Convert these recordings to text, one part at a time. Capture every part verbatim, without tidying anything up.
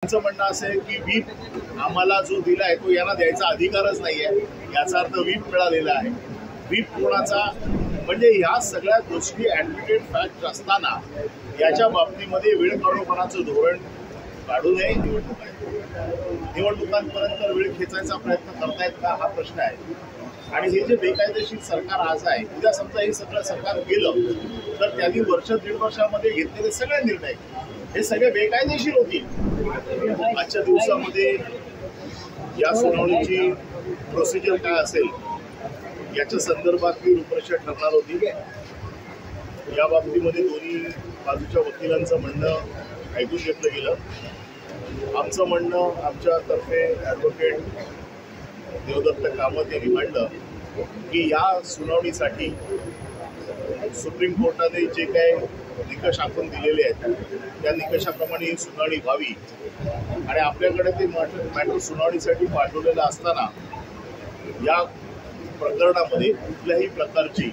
त्यांचं म्हणणं असं आहे की व्हीप आम्हाला जो दिला आहे तो यांना द्यायचा अधिकारच नाही आहे, याचा अर्थ व्हीप मिळालेला आहे. व्हीप कोणाचा म्हणजे ह्या सगळ्या गोष्टी ॲडव्होकेट फॅक्ट असताना याच्या बाबतीमध्ये वेळ काढूपणाचं धोरण काढू नये. निवडणूक आहे, निवडणुकांपर्यंत वेळ खेचायचा प्रयत्न करतायत का हा प्रश्न आहे. आणि हे जे बेकायदेशीर सरकार आज आहे, उद्या समजा हे सगळं सरकार गेलं तर त्यांनी वर्ष दीड वर्षामध्ये घेतलेले सगळे निर्णय हे सगळे बेकायदेशीर होतील. आजच्या दिवसामध्ये या सुनावणीची प्रोसिजर काय असेल याच्या संदर्भातली रूपरेषा ठरणार होती. या बाबतीमध्ये दोन्ही बाजूच्या वकिलांचं म्हणणं ऐकून घेतलं गेलं. आमचं म्हणणं आमच्यातर्फे ॲडव्होकेट देवदत्त कामत यांनी मांडलं की या सुनावणीसाठी सुप्रीम कोर्टाने जे काही निकष आखून दिलेले आहेत त्या निकषाप्रमाणे ही सुनावणी व्हावी. आणि आपल्याकडे ते मॅटर सुनावणीसाठी पाठवलेलं असताना या प्रकरणामध्ये कुठल्याही प्रकारची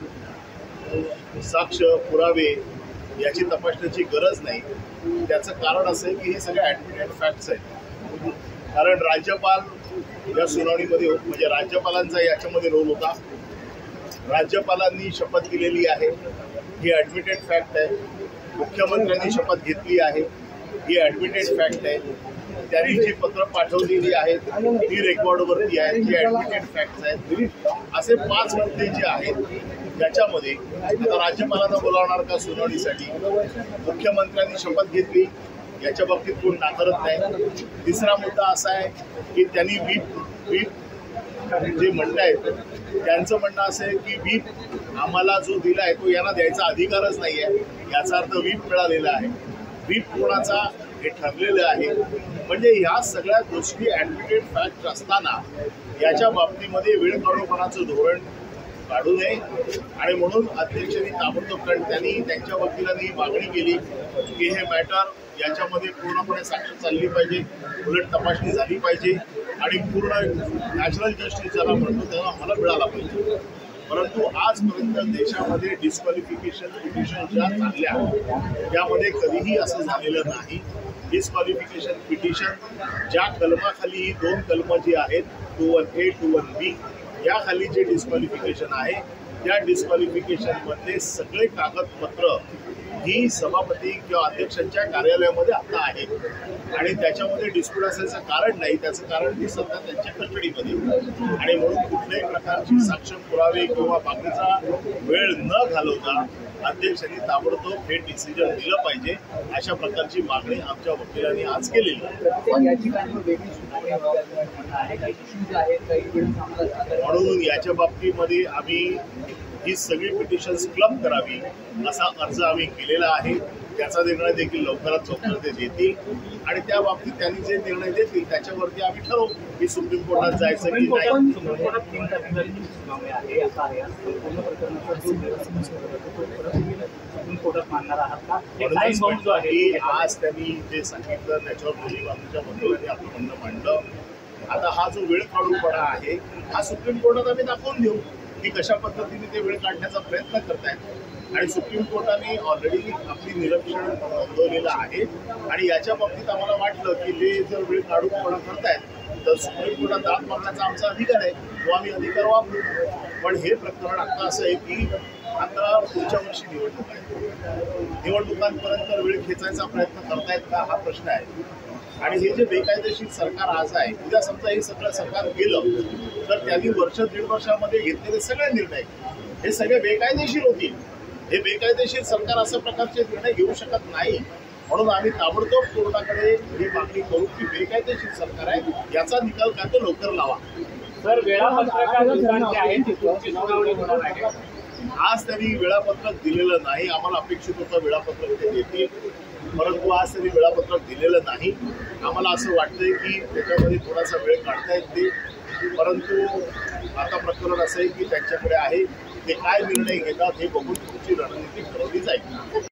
साक्ष पुरावे याची तपासण्याची गरज नाही. त्याचं कारण असं आहे की हे सगळे ॲडमिटेड फॅक्ट्स आहेत. कारण राज्यपाल या सुनावणीमध्ये म्हणजे राज्यपालांचा याच्यामध्ये रोल होता. राज्यपालांनी शपथ दिलेली आहे ही ॲडमिटेड फॅक्ट आहे. मुख्यमंत्र्यांनी शपथ घेतली आहे ही ॲडमिटेड फॅक्ट आहे. त्यांनी जी पत्र पाठवलेली आहेत ती रेकॉर्डवरती आहेत ही ॲडमिटेड फॅक्ट्स आहेत. असे पाच मुद्दे जे आहेत त्याच्यामध्ये आता राज्यपालांना बोलावणार का सुनावणीसाठी, मुख्यमंत्र्यांनी शपथ घेतली याच्या बाबतीत कोण नाकारत नाही. तिसरा मुद्दा असा आहे की त्यांनी व्हीप व्हीप जे म्हणतायत त्यांचं म्हणणं असं आहे की व्हीप आम्हाला जो दिला आहे तो यांना द्यायचा अधिकारच नाही आहे, याचा अर्थ व्हीप मिळालेला आहे. व्हीप कोणाचा हे ठरलेलं आहे. म्हणजे ह्या सगळ्या गोष्टी ॲडव्होकेट फॅक्ट असताना याच्या बाबतीमध्ये वेळ काढूपणाचं धोरण काढू नये. आणि म्हणून अध्यक्षांनी ताबडतोब कारण त्यांनी त्यांच्या वकिलांनी मागणी केली की हे मॅटर याच्यामध्ये पूर्णपणे साक्ष चालली पाहिजे, उलट तपासणी झाली पाहिजे आणि पूर्ण नॅचरल जस्टिस ज्याला म्हणतो त्याला आम्हाला मिळाला पाहिजे. परंतु आजपर्यंत देशामध्ये डिस्क्वालिफिकेशन पिटिशन ज्या चालल्या त्यामध्ये कधीही असं झालेलं नाही. डिस्क्वालिफिकेशन पिटिशन ज्या कलमाखाली दोन कलमं जी आहेत two one A two one B या खाली जे डिस्क्वालिफिकेशन आहे त्या डिस्क्वालिफिकेशनमधले सगळे कागदपत्र ही सभापती किंवा अध्यक्षांच्या कार्यालयामध्ये आता आहे आणि त्याच्यामध्ये डिस्प्यूट असायचं कारण नाही. त्याचं कारण ती सध्या त्यांच्या कस्टडीमध्ये आणि म्हणून कुठल्याही प्रकारची साक्ष पुरावे किंवा बाकीचा वेळ न घालवता अध्यक्षांनी ताबडतोब हे डिसिजन दिलं पाहिजे अशा प्रकारची मागणी आमच्या वकिलांनी आज केलेली आहे. म्हणून याच्या बाबतीमध्ये आम्ही ही सगळी पिटिशन्स क्लब करावी असा अर्ज आम्ही केलेला आहे. त्याचा निर्णय देखील लवकरात लवकर ते देतील आणि त्या बाबतीत त्यांनी जे निर्णय देतील त्याच्यावरती आम्ही ठरवू की सुप्रीम कोर्टात जायचं की नाही. आज त्यांनी जे सांगितलं त्याच्यावर दोन्ही बाजूच्या वकिलांनी आपलं म्हणणं मांडलं. आता हा जो वेळ काढूपणा आहे हा सुप्रीम कोर्टात आम्ही दाखवून देऊ की कशा पद्धतीने ते वेळ काढण्याचा प्रयत्न करतायत. आणि सुप्रीम कोर्टाने ऑलरेडी आपली निरीक्षण नोंदवलेलं आहे आणि याच्या बाबतीत आम्हाला वाटलं की ते जर वेळ काढूपणा करतायत तर सुप्रीम कोर्टात दाद मागण्याचा आमचा अधिकार आहे, तो आम्ही अधिकार वापरू. पण हे प्रकरण आता असं आहे की आता पुढच्या वर्षी निवडणूक आहे, निवडणुकांपर्यंत वेळ खेचायचा प्रयत्न करतायत का हा प्रश्न आहे. आणि हे जे बेकायदेशीर सरकार आज आहे, उद्या समजा हे सगळं सरकार गेलं तर त्यांनी वर्ष दीड वर्षामध्ये घेतलेले सगळे निर्णय हे सगळे बेकायदेशीर होतील. हे बेकायदेशीर सरकार अशा प्रकारचे निर्णय घेऊ शकत नाही. म्हणून आम्ही ताबडतोब कोर्टाकडे ही मागणी करू की बेकायदेशीर सरकार आहे याचा निकाल काय तो लवकर लावा. सर, आज त्यांनी वेळापत्रक दिलेलं नाही. आम्हाला अपेक्षित होतं वेळापत्रक ते देतील, परंतु आज त्यांनी वेळापत्रक दिलेलं नाही. आम्हाला असं वाटतंय की त्याच्यामध्ये थोडासा वेळ काढता येते. परंतु आता प्रकरण असं आहे की त्यांच्याकडे आहे ते काय निर्णय घेतात हे बघून तुमची रणनीती ठरवली जाईल.